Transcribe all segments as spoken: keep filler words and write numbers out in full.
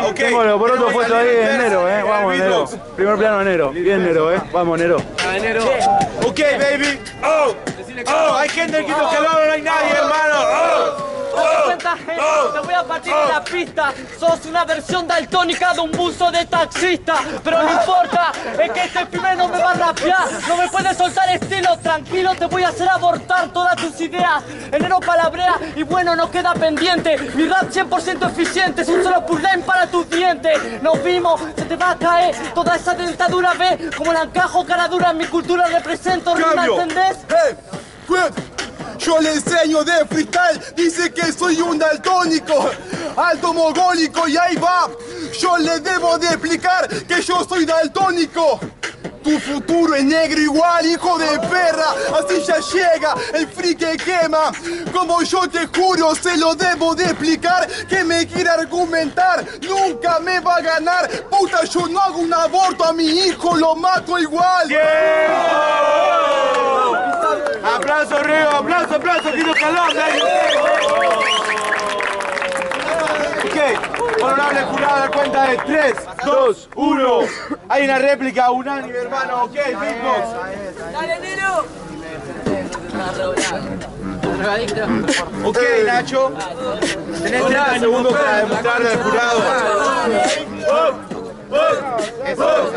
ok. Tengo los porotos puestos ahí en Nero, eh. Vamos, Nero. Beatbox. Primer plano, Nero. Bien, Nero, eh. Vamos, Nero. Ok, baby. Oh, oh, hay gente aquí que lo no hay nadie, hermano. Oh. cuenta, gente, te voy a partir de la pista. Sos una versión daltónica de un buzo de taxista. Pero no importa, es que este pibe no me va a rapear. No me puede soltar estilo, tranquilo, te voy a hacer abortar todas tus ideas. Enero palabrea y bueno, no queda pendiente. Mi rap cien por ciento eficiente, es un solo pull-line para tus dientes. Nos vimos, se te va a caer toda esa dentadura, ve como la encajo cara dura en mi cultura represento. ¿Me entendés? Hey, quit. Yo le enseño de freestyle, dice que soy un daltónico, alto mogólico y ahí va. Yo le debo de explicar que yo soy daltónico. Tu futuro es negro igual, hijo de perra, así ya llega el free que quema. Como yo te juro, se lo debo de explicar, que me quiere argumentar, nunca me va a ganar. Puta, yo no hago un aborto, a mi hijo lo mato igual. Aplauso, Río, aplauso, aplauso, Quito Calón. Ok, honorable jurado, a la cuenta de tres, dos, uno. Hay una réplica unánime, hermano. Ok, Beatbox. ¡Dale, Nero! Ok, Nacho. Tenés treinta segundos para demostrarle al jurado. Eso,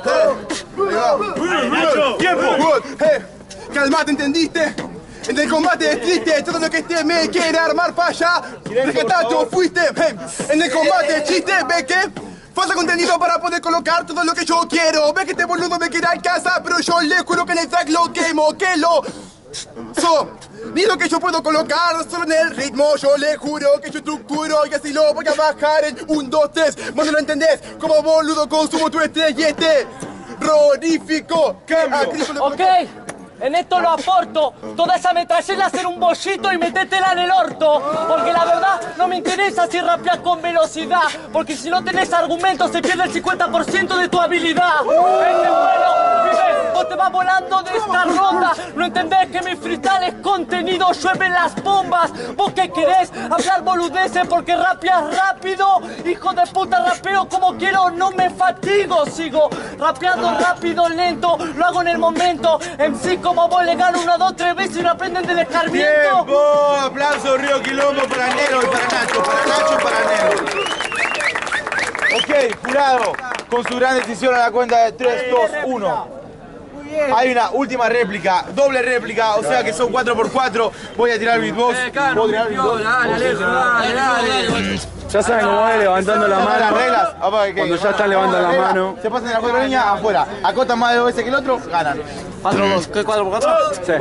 Nacho, tiempo. Hey, calmate, ¿entendiste? En el combate es triste, todo lo que este me quiere armar para allá. Vegetacho, fuiste. Hey, en el combate es chiste, ¿ves qué? Falta contenido para poder colocar todo lo que yo quiero. Ve que este boludo me quiere alcanzar, pero yo le juro que en el track lo quemo, que lo... So, ni lo que yo puedo colocar solo en el ritmo. Yo le juro que yo estructuro y así lo voy a bajar en un, dos, tres. Vos no lo entendés, como boludo consumo tu estrés y este terrorífico cambio. Ok, en esto lo aporto. Toda esa metralleta hacer un bollito y metétela en el orto. Porque la verdad no me interesa si rapeas con velocidad. Porque si no tenés argumentos se pierde el cincuenta por ciento de tu habilidad. Este vuelo, pibe, vos te vas volando de esta ronda. No entendés que mi freestyle es contenido, llueven las bombas. ¿Vos qué querés? Hablar boludeces porque rapeas rápido. Hijo de puta, rapeo como quiero, no me fatigo. Sigo rapeando rápido, lento, lo hago en el momento. M C como vos le gano una, dos, tres veces y no aprenden del escarmiento. ¡Tiempo! Aplauso, Río Quilombo para Nero y para Nacho, para Nacho y para Nero. Ok, jurado, con su gran decisión a la cuenta de tres, dos, uno. Hay una última réplica, doble réplica, o sea que son cuatro por cuatro. Voy a tirar beatbox. ¿Puedo tirar beatbox? Dale, dale, dale. Ya saben cómo es, levantando la mano. Las reglas. Cuando ya están levantando la mano. Se pasan en la cuatro líneas, afuera. Acotan más de dos veces que el otro, ganan. cuatro dos, ¿qué cuatro por cuatro? Sí.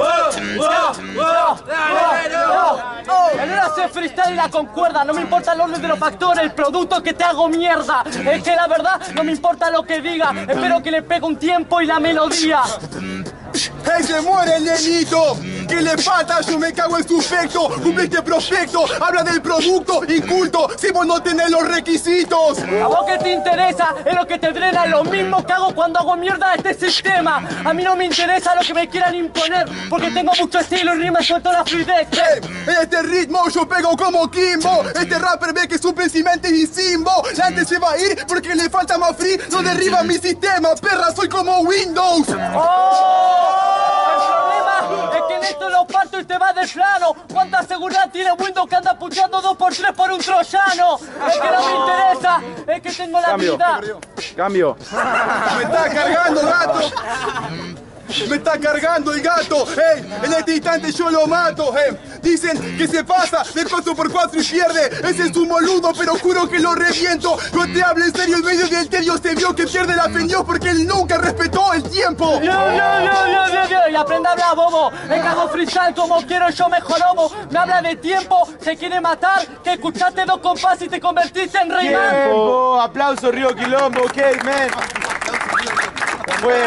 El Nero hace freestyle y la concuerda. No me importa el orden de los factores, el producto que te hago mierda. Es que la verdad no me importa lo que diga. Espero que le pegue un tiempo y la melodía. ¡Hey, se muere el nenito! ¿Qué le falta? Yo me cago en su efecto. Cumpliste prospecto, habla del producto inculto. Si vos no tenés los requisitos. ¿A vos qué te interesa? Es lo que te drena, lo mismo que hago cuando hago mierda a este sistema. A mí no me interesa lo que me quieran imponer, porque tengo mucho estilo y rima suelto la fluidez. Hey, en este ritmo yo pego como Kimbo. Este rapper ve que su crecimiento es insimbo. La gente se va a ir porque le falta más free. No derriba mi sistema, perra, soy como Windows. ¡Oh! El problema es que en esto lo parto y te va de plano. ¿Cuánta seguridad tiene Windows que anda puchando dos por tres por un troyano? Es que no me interesa, es que tengo la Cambio. vida. Cambio. Me está cargando, gato. Me está cargando el gato. Hey, en este instante yo lo mato. Hey, dicen que se pasa de paso por cuatro y pierde. Ese es un boludo, pero juro que lo reviento. No te hablo en serio, en medio del terio se vio que pierde la fe en Dios porque él nunca respetó el tiempo. Yo, yo, yo, yo, yo, yo, y aprenda a hablar, bobo. Me cago freestyle como quiero, yo me jorobo. Me habla de tiempo, se quiere matar. Que escuchaste dos compás y te convertiste en rey man. Tiempo, aplauso, Río Quilombo, ok, man. Fue.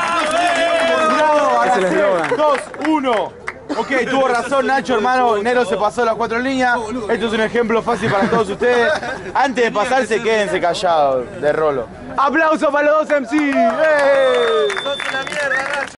Es el eslogan. dos, uno. Ok, tuvo razón Nacho, hermano. Nero se pasó las cuatro líneas. Esto es un ejemplo fácil para todos ustedes. Antes de pasarse, quédense callados, de rolo. ¡Aplauso para los dos M C! ¡Eh!